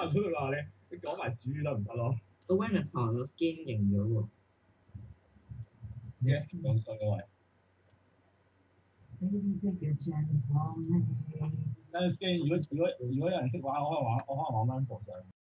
佢話你講埋豬得唔得咯？ 個 Venator 個 skin 型咗喎。 嘅，咁衰嘅位。但係 skin 如果有人識玩，我可以玩翻部上。